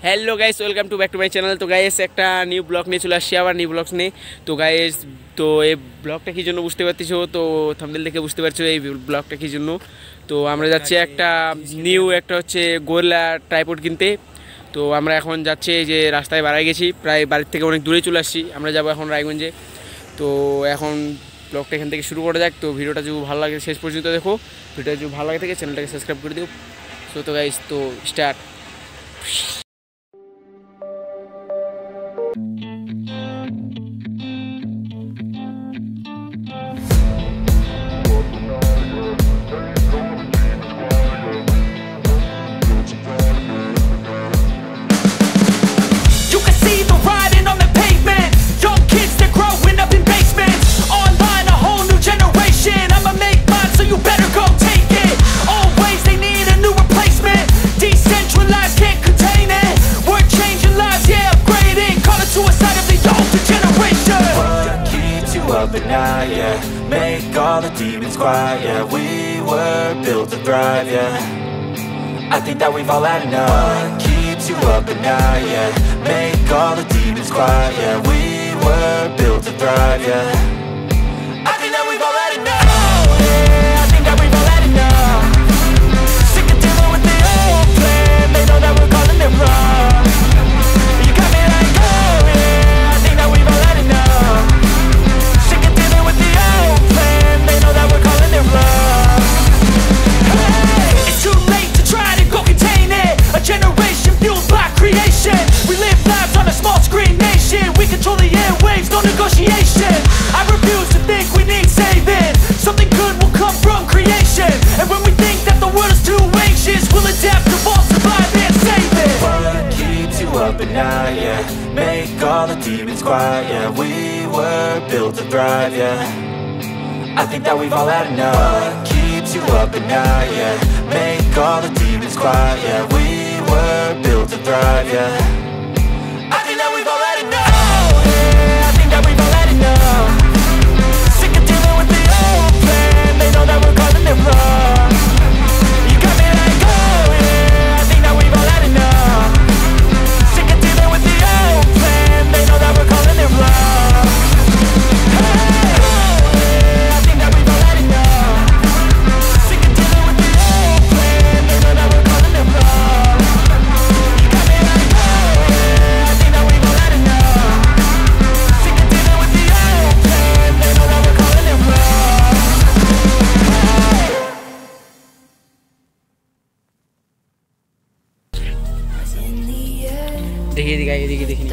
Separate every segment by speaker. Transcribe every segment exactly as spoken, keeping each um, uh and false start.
Speaker 1: Hello guys, welcome to back to my channel. तो guys एक new blog নিয়ে চলে আসছি, আবার নিউ ব্লগস নিয়ে। তো গাইস তো এই ব্লগটা কী জন্য বুঝতে পারছো, তো থাম্বনেল দেখে বুঝতে পারছো এই ব্লগটা কী জন্য। তো আমরা যাচ্ছি একটা নিউ একটা হচ্ছে গোরিলা ট্রাইপড কিনতে। তো আমরা এখন যাচ্ছি, এই যে রাস্তায় বাড়াই গেছি, প্রায় বাড়ির থেকে অনেক দূরে চলে আসছি। আমরা যাবো এখন রায়গঞ্জে। তো এখন ব্লগটা এখান থেকে শুরু করা যাক। তো ভিডিওটা যদি ভালো লাগে শেষ পর্যন্ত দেখো, ভিডিওটা যদি ভালো লাগে থাকে চ্যানেলটাকে সাবস্ক্রাইব করে দিও। সো তো গাইস তো start.
Speaker 2: At night, yeah, make all the demons quiet, yeah, we were built to thrive, yeah, I think that we've all had enough. What keeps you up at night, yeah, make all the demons quiet, yeah, we were built to thrive, yeah, I think that we've all had enough. Oh, yeah, I think that we've all had enough. Sick of dealing with the old plan, they know that we're calling it wrong. You got me like, oh yeah, I think that we've all had enough. Generation fueled by creation. We live lives on a small screen nation. We control the airwaves, no negotiation. I refuse to think we need saving. Something good will come from creation. And when we think that the world is too anxious, we'll adapt, evolve, survive and save it. What keeps you up at night, yeah, make all the demons quiet, yeah, we were built to thrive, yeah, I think that we've all had enough. What keeps you up at night, yeah, make all the demons quiet, yeah, we were built to thrive, yeah, I think that we've all had enough. Oh, yeah, I think that we've all had enough. Sick of dealing with the old plan, they know that we're calling it wrong. You got me like, oh yeah, I think that we've all had enough. Sick of dealing with the old plan, they know that we're calling it wrong. Hey, oh yeah, I think that we've all had enough. Sick of dealing with the old plan, they know that we're calling it wrong.
Speaker 1: देखिए दिखाइए देखिए देखिए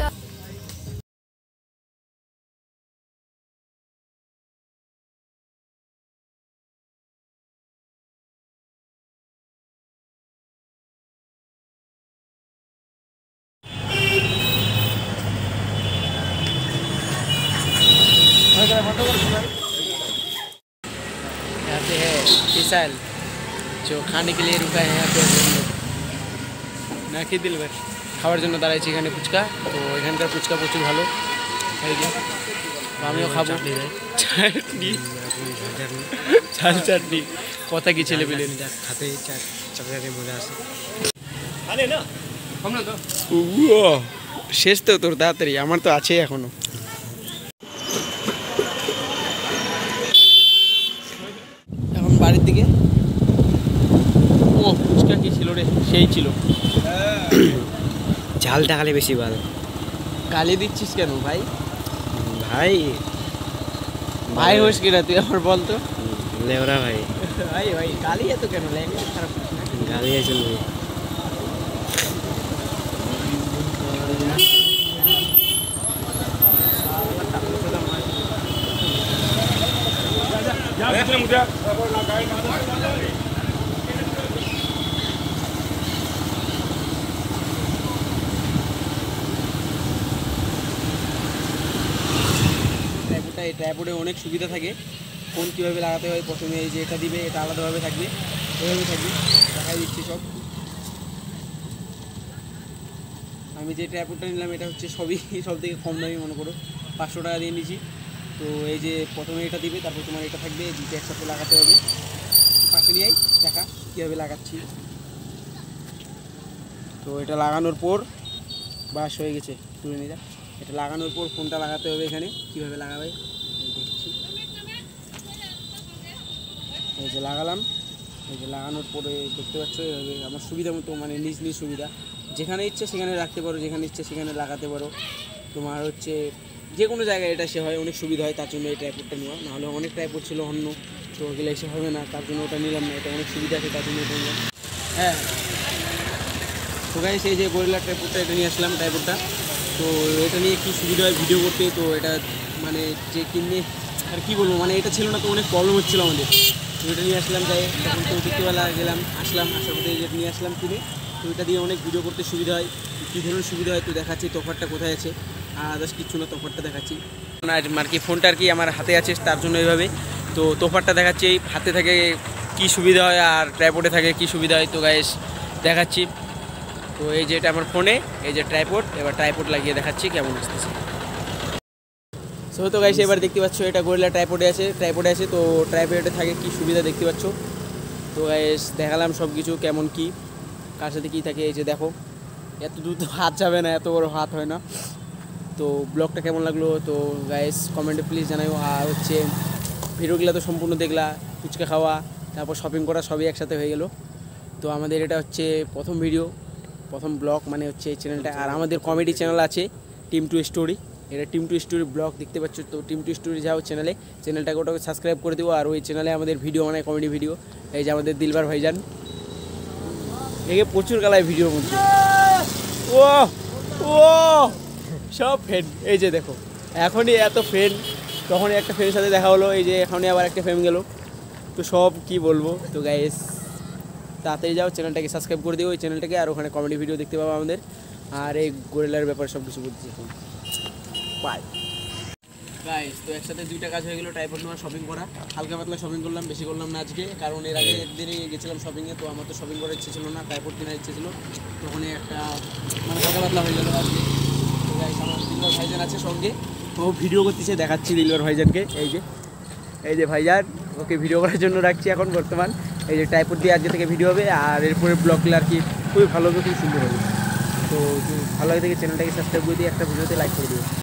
Speaker 1: यहाँ पे है विशाल जो खाने के लिए रुका है। यहाँ पे नाखी दिल भर খাওয়ার জন্য দাঁড়াইছি এখানে ফুচকা। তো এখানকার ফুচকা প্রচুর ভালো, আমিও খাবো। চাটনি ঝাল চাটনি কথা কি ছেলে পেলে খাতে মজা আসে। শেষ তো তোর তাড়াতাড়ি, আমার তো আছে এখনো। এখন বাড়ির দিকে। ও ফুচকা কি ছিল রে, সেই ছিল।
Speaker 3: ঝালটা খালি বেশি ভালো।
Speaker 1: গালি দিচ্ছিস কেন ভাই?
Speaker 3: ভাই
Speaker 1: ভাই হোস কিনা তুই আমার বল তো।
Speaker 3: লেওরা ভাই।
Speaker 1: ভাই ভাই গালি এত কেন? ল্যাঙ্গুয়েজ খারাপ
Speaker 3: গালি আছে
Speaker 1: এই ট্রাইপডে অনেক সুবিধা থাকে। ফোন কীভাবে লাগাতে হয়, প্রথমে এই যে এটা দিবে, এটা আলাদাভাবে থাকবে, এভাবে থাকবে, দেখাই দিচ্ছি সব। আমি যে ট্রাইপডটা নিলাম এটা হচ্ছে সবই সব থেকে কম দামি, মনে করো পাঁচশো টাকা দিয়ে নিয়েছি। তো এই যে প্রথমে এটা দিবে, তারপর তোমার এটা থাকবে, দুটো একসাথে লাগাতে হবে। পাশে নিয়েই দেখা কীভাবে লাগাচ্ছি। তো এটা লাগানোর পর বাস হয়ে গেছে, তুলে নিয়ে যা। এটা লাগানোর পর ফোনটা লাগাতে হবে এখানে। কীভাবে লাগাবে দেখছি। এই যে লাগালাম, এই যে লাগানোর পরে দেখতে পাচ্ছ এভাবে আমার সুবিধা মতো, মানে নিজ নিজ সুবিধা, যেখানে ইচ্ছে সেখানে রাখতে পারো, যেখানে ইচ্ছে সেখানে লাগাতে পারো। তোমার হচ্ছে যে কোনো জায়গায় এটা সে হয়, অনেক সুবিধা হয়, তার জন্য এই ট্রাইপডটা নেওয়া। নাহলে অনেক ট্রাইপড ছিল অন্য, তো ওগুলো এসে হবে না, তার জন্য ওটা নিলাম না। এটা অনেক সুবিধা আছে, তার জন্য এটা নিলাম। হ্যাঁ, তো গাইস এই যে গরিলা ট্রাইপডটা এটা নিয়ে আসলাম, ট্রাইপডটা। তো এটা নিয়ে কী সুবিধা হয় ভিডিও করতে, তো এটা মানে যে কিনে আর কী বলবো, মানে এটা ছিল না তো অনেক প্রবলেম হচ্ছিলো আমাদের। তো এটা নিয়ে আসলাম, যাই তখন তো বিকেলবেলা গেলাম, আসলাম, আসার পথে এটা নিয়ে আসলাম কিনে। তো এটা দিয়ে অনেক ভিডিও করতে সুবিধা হয়। কী ধরনের সুবিধা হয় তো দেখাচ্ছি, তফাতটা কোথায় আছে, আর আদার্স কিচ্ছু না, তফাতটা দেখাচ্ছি। আর কি ফোনটা আর কি আমার হাতে আছে, তার জন্য এইভাবে তো তফাতটা দেখাচ্ছি। এই হাতে থাকে কী সুবিধা হয় আর ট্রাইপডে থাকে কী সুবিধা হয়, তো গাইস দেখাচ্ছি। তো এই যে এটা আমার ফোনে, এই যে ট্রাইপড, এবার ট্রাইপড লাগিয়ে দেখাচ্ছি কেমন আসতেছে। সো তো গাইস এবার দেখতে পাচ্ছ এটা গরিলা ট্রাইপডে আছে, ট্রাইপডে আছে। তো ট্রাইপডে থাকে কী সুবিধা দেখতে পাচ্ছ। তো গাইস দেখালাম সব কিছু কেমন কী, কার সাথে কী থাকে। এই যে দেখো, এত দূর তো হাত যাবে না, এত বড় হাত হয় না। তো ব্লগটা কেমন লাগলো তো গাইস কমেন্টে প্লিজ জানাও। আর হচ্ছে ভিডিওগুলো তো সম্পূর্ণ দেখলা, ফুচকা খাওয়া, তারপর শপিং করা, সবই একসাথে হয়ে গেল। তো আমাদের এটা হচ্ছে প্রথম ভিডিও, প্রথম ব্লগ, মানে হচ্ছে এই চ্যানেলটা। আর আমাদের কমেডি চ্যানেল আছে টিম টু স্টোরি, এটা টিম টু স্টোরি ব্লগ দেখতে পাচ্ছ। তো টিম টু স্টোরি যাও চ্যানেলে, চ্যানেলটাকে ওটাকে সাবস্ক্রাইব করে দেবো। আর ওই চ্যানেলে আমাদের ভিডিও মানে কমেডি ভিডিও। এই যে আমাদের দিলবার ভাইজান, একে প্রচুর কালায় ভিডিওর মধ্যে। ও ও সব ফ্রেন্ড, এই যে দেখো এখনই এত ফ্রেন্ড, তখনই একটা ফ্রেন্ডের সাথে দেখা হলো, এই যে এখনই আবার একটা ফ্রেন্ড গেল। তো সব কি বলবো। তো গাইস তাড়াতাড়ি যাও, চ্যানেলটাকে সাবস্ক্রাইব করে দিও ওই চ্যানেলটাকে, আর ওখানে কমেডি ভিডিও দেখতে পাবো আমাদের। আর এই গরিলার ব্যাপারে সব কিছু বলছি এখন। বাই গাইস, তো একসাথে দুইটা কাজ হয়ে গেলো, ট্রাইপড নেওয়া, শপিং করা। হালকা পাতলা শপিং করলাম, বেশি করলাম না আজকে, কারণ এর আগে দিনই গেছিলাম শপিংয়ে। তো আমার তো শপিং করার ইচ্ছে ছিল না, ট্রাইপড কেনার ইচ্ছে ছিল, তখনই একটা মানে হালকা পাতলা হয়ে গেলো আজকে। তো গাইস আমার দিলবার ভাইজান আছে সঙ্গে, ও ভিডিও করতেছে, দেখাচ্ছি দিলবার ভাইজানকে। এই যে এই যে ভাইজান, ওকে ভিডিও করার জন্য রাখছি এখন বর্তমান। এই যে ট্রাইপড দিয়ে আজকে থেকে ভিডিও হবে, আর এরপরে ব্লগগুলো আর কি খুবই ভালো হবে, খুব সুন্দর হবে। তো ভালো লাগে থেকে চ্যানেলটাকে সাবস্ক্রাইব করে দিয়ে একটা ভিডিওতে লাইক করে দিও।